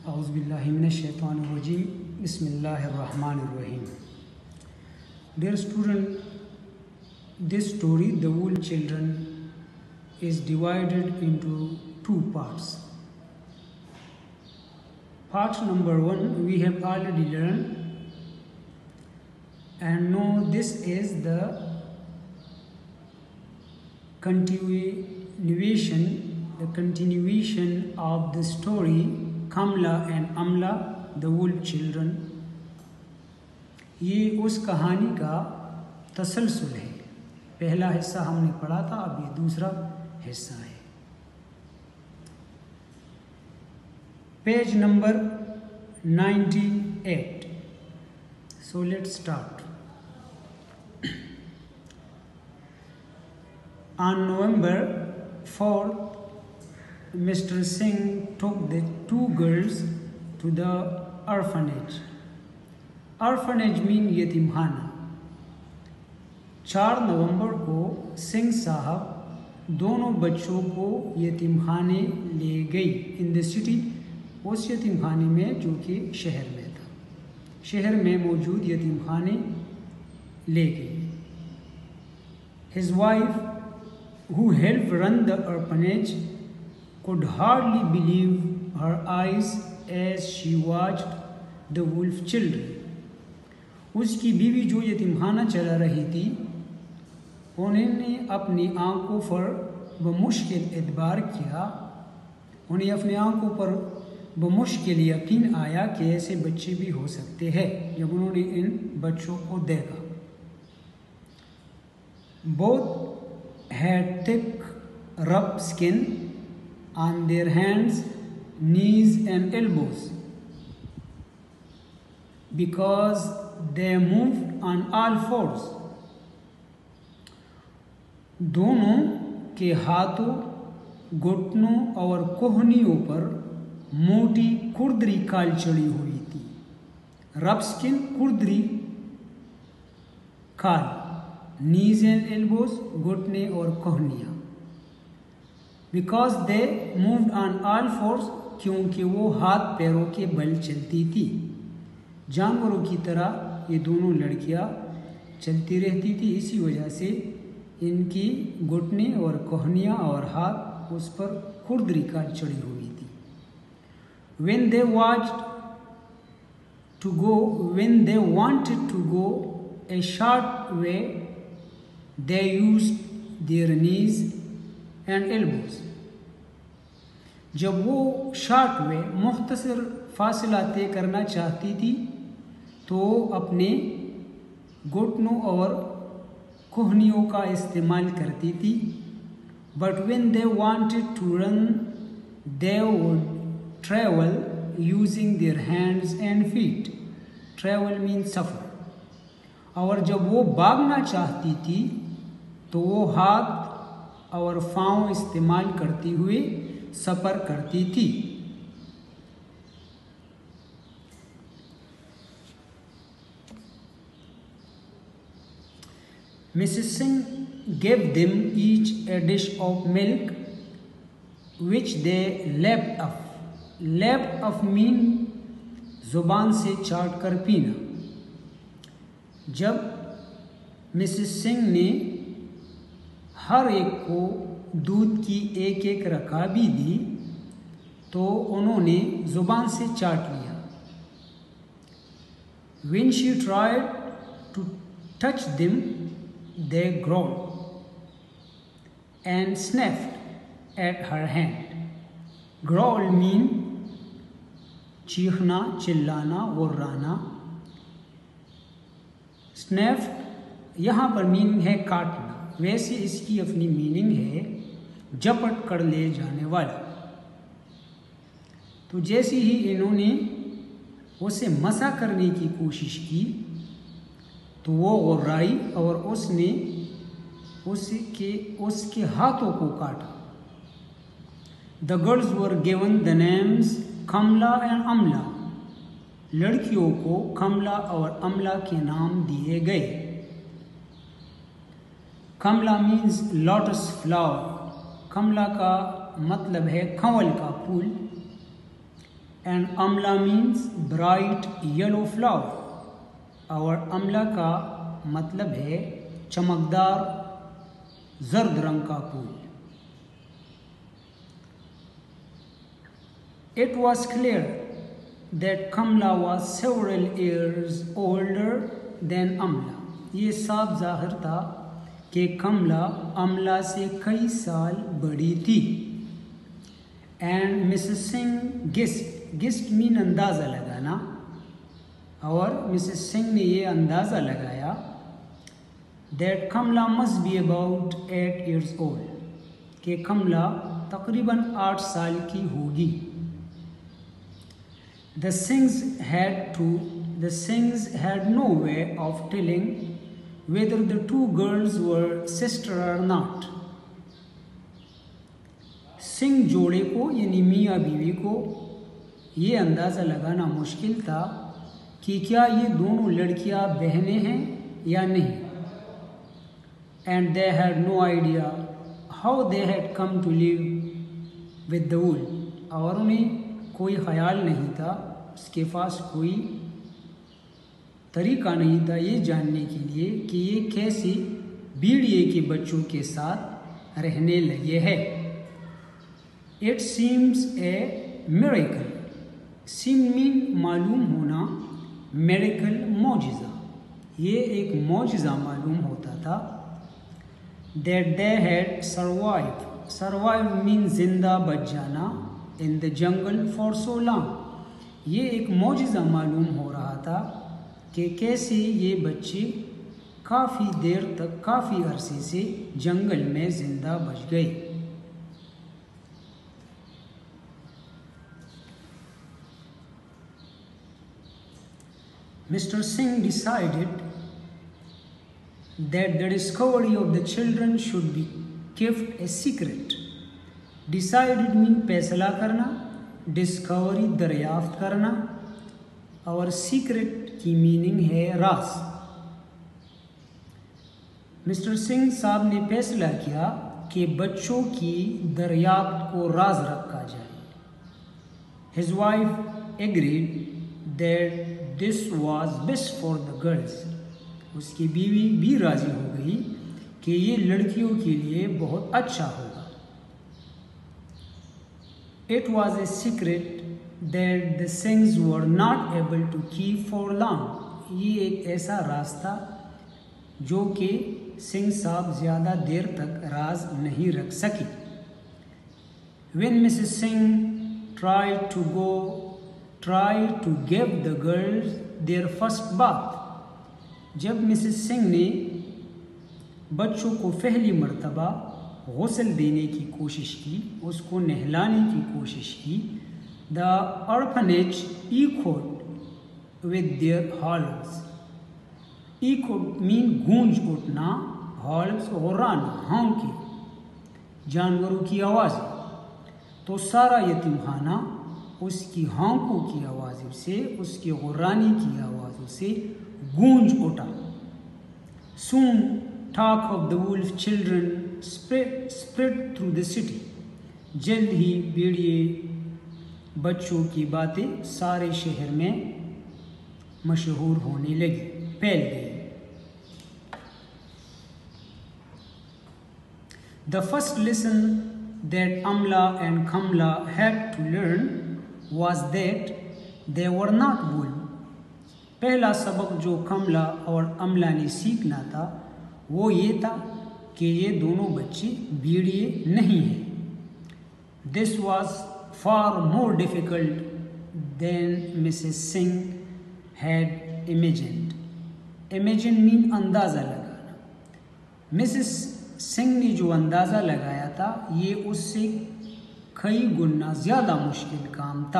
Auzubillahiminash-shaytanir-rajim. Bismillahir-rahmanir-rahim. Dear student, this story, The Wool Children, is divided into two parts. Part number 1 we have already learned, and now this is the continuation of the story Kamla and Amla, the Wolf Children. ये उस कहानी का तसलसल है। पहला हिस्सा हमने पढ़ा था, अब ये दूसरा हिस्सा है। Page number 98. So let's start. On November 4th, Mr. Singh took the two girls to the orphanage. Orphanage mean यतीमखाना। 4 नवंबर को सिंह साहब दोनों बच्चों को यतीमखाने ले गई इन द सिटी, उस यतीमखाने में जो कि शहर में था। शहर में मौजूद यतीमखाने ले गई। His wife, who helped run the orphanage, could hardly believe her eyes as she watched the wolf children. उसकी बीवी जो यतीमखाना चला रही थी, उन्होंने अपनी आंखों पर बमुश्किल एतबार किया। उन्हें अपनी आंखों पर बमुश्किल यकीन आया कि ऐसे बच्चे भी हो सकते हैं जब उन्होंने इन बच्चों को देखा। Both had thick, rough skin on their hands, knees and elbows because they moved on all fours. दोनों के हाथों, घुटनों और कोहनियों पर मोटी खुरदरी खाल चढ़ी हुई थी। रफ स्किन, खुरदरी खाल, नीज एंड एल्बोज, घुटने और कोहनियाँ। Because they moved on all fours, क्योंकि वो हाथ पैरों के बल चलती थी। जानवरों की तरह ये दोनों लड़कियां चलती रहती थी, इसी वजह से इनकी घुटने और कोहनियाँ और हाथ उस पर खुरदरी का चढ़ी हुई थी। When they wanted to go a short way, they used their knees and elbows. जब वो शॉर्ट वे, मुख्तसर फासला तय करना चाहती थी तो अपने घुटनों और कोहनियों का इस्तेमाल करती थी। But when they wanted to run, they would travel using their hands and feet. Travel means suffer. और जब वो भागना चाहती थी तो वो हाथ और पाँव इस्तेमाल करती हुए सफ़र करती थी। Mrs. Singh gave them each a dish of milk, which they lapped up. Lapped up mean जुबान से चाट कर पीना। जब मिसेस सिंह ने हर एक को दूध की एक एक रकाबी दी तो उन्होंने जुबान से चाट लिया। When she tried to touch them, they growled and sniffed at her hand. Growl mean चीखना, चिल्लाना, गुर्राना। स्नैफ्ड यहाँ पर मीनिंग है काटना, वैसे इसकी अपनी मीनिंग है झपट कर ले जाने वाला। तो जैसे ही इन्होंने उसे मसा करने की कोशिश की तो वो गुर्राई और उसने उसके हाथों को काटा। The girls were given the names Kamala and Amala. लड़कियों को कमला और अमला के नाम दिए गए। Kamala means lotus flower. Kamala का मतलब है कंवल का फूल। And Amala means bright yellow flower, और अमला का मतलब है चमकदार जर्द रंग का फूल। It was clear that Kamala was several years older than Amala. ये साफ जाहिर था कि कमला अमला से कई साल बड़ी थी। And Mrs Singh guessed mean अंदाज़ा लगाना, और मिसेस सिंह ने ये अंदाज़ा लगाया that Kamala must be about 8 years old, कि कमला तकरीबन 8 साल की होगी। The Singhs had no way of telling whether the two girls were sister or not. Singh जोड़े को यानी मियाँ बीवी को ये अंदाज़ा लगाना मुश्किल था कि क्या ये दोनों लड़कियाँ बहनें हैं या नहीं। And they had no idea how they had come to live with the wolf, और उन्हें कोई ख्याल नहीं था, उसके पास कोई तरीका नहीं था ये जानने के लिए कि ये कैसे भेड़िए के बच्चों के साथ रहने लगे हैं। It seems a miracle, seem mean मालूम होना, मेडिकल मौजिज़ा, ये एक मौजिज़ा मालूम होता था। That they had survive mean जिंदा बच जाना in the jungle for so long. ये एक मौजिज़ा मालूम हो रहा था कि कैसे ये बच्चे काफ़ी देर तक, काफ़ी अरसे से जंगल में ज़िंदा बच गए। Mr. Singh decided that the discovery of the children should be kept a secret. Decided mean फैसला करना, डिस्कवरी दरियाफ्त करना, और सीक्रेट की मीनिंग है राज। मिस्टर सिंह साहब ने फैसला किया कि बच्चों की दरियाफ्त को राज रखा जाए। His wife agreed that this was best for the girls. उसकी बीवी भी राजी हो गई कि ये लड़कियों के लिए बहुत अच्छा होगा। It was a secret that the Singhs were not able to keep for long. ये एक ऐसा रास्ता जो कि सिंह साहब ज़्यादा देर तक राज नहीं रख सकी। When Mrs. Singh tried to give the girls their first bath, जब मिसेस सिंह ने बच्चों को पहली मर्तबा गुस्ल देने की कोशिश की, उसको नहलाने की कोशिश की, the orphanage echoed with their howls. echoed mean गूंज उठना, हॉल्स गुर्राना, हॉंके, जानवरों की आवाज़। तो सारा यतीमखाना उसकी हॉंकों की आवाज़ों से, उसके गुर्राने की आवाज़ों से गूंज उठा। Soon talk of the wolf children spread through the city. जल्द ही भेड़िए बच्चों की बातें सारे शहर में मशहूर होने लगी, फैल गई। The first lesson that Amla and Kamla had to learn was that they were not wool. पहला सबक जो कमला और अमला ने सीखना था वो ये था कि ये दोनों बच्चे भेड़िए नहीं हैं। This was far more difficult than Mrs. Singh had imagined. Imagine mean अंदाज़ा लगाना। मिसेस सिंह ने जो अंदाज़ा लगाया था ये उससे कई गुना ज़्यादा मुश्किल काम था।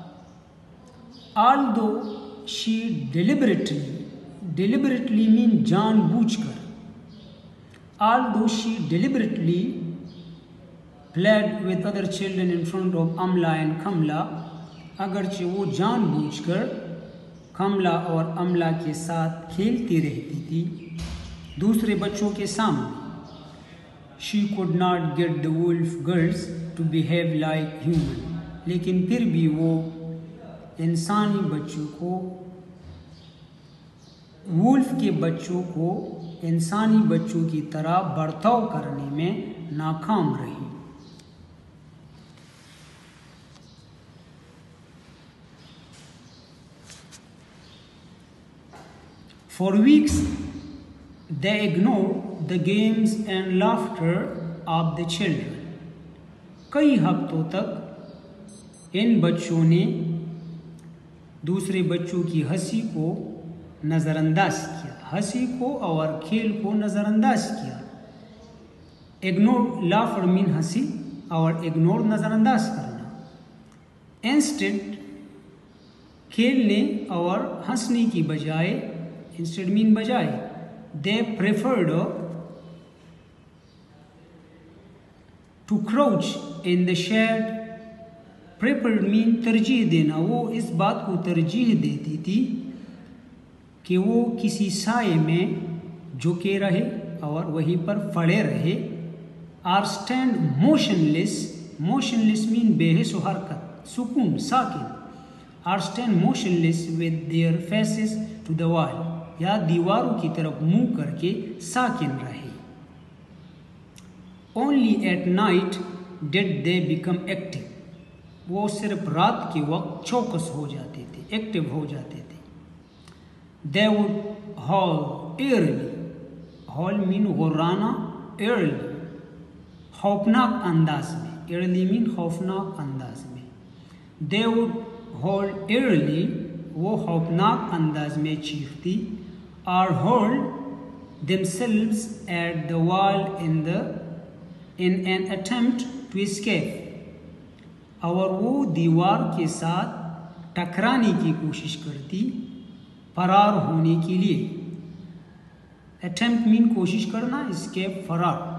Although she deliberately mean जानबूझकर, although she deliberately played with other children in front of Amla and Kamla, अगरचे वो जानबूझकर कमला और अमला के साथ खेलती रहती थी दूसरे बच्चों के सामने। She could not get the wolf girls to behave like human, लेकिन फिर भी वो इंसानी बच्चों को, वुल्फ के बच्चों को इंसानी बच्चों की तरह बर्ताव करने में नाकाम रही। For weeks they ignored the games and laughter of the children. कई हफ्तों तक इन बच्चों ने दूसरे बच्चों की हंसी को नज़रअंदाज किया, हंसी को और खेल को नज़रअंदाज किया। इग्नोर, लाफ्टर मीन हंसी और इग्नोर नज़रअंदाज करना। इंस्टेड खेलने और हंसने की बजाय, इंस्टेड मीन बजाय, they preferred to crouch in the shed. Preferred mean तरजीह देना, वो इस बात को तरजीह देती थी कि वो किसी साये में झुके रहे और वहीं पर पड़े रहे। Or stand motionless, motionless mean बेहिस व हरकत, सुकून, साकिन। Or stand motionless with their faces to the wall, या दीवारों की तरफ मुंह करके साकिन रहे। Only at night did they become active, वो सिर्फ रात के वक्त चौकस हो जाते थे, एक्टिव हो जाते थे। They would howl eerily, howl mean गुर्राना, एयरली खौफनाक अंदाज में, एयरली मीन खौफनाक अंदाज में। दे वुड हॉल एयरली, वो खौफनाक अंदाज में चीखती। Or hold themselves at the wall in an attempt to escape, और वो दीवार के साथ टकराने की कोशिश करती फरार होने के लिए। अटेम्प्ट मीन कोशिश करना, escape फरार।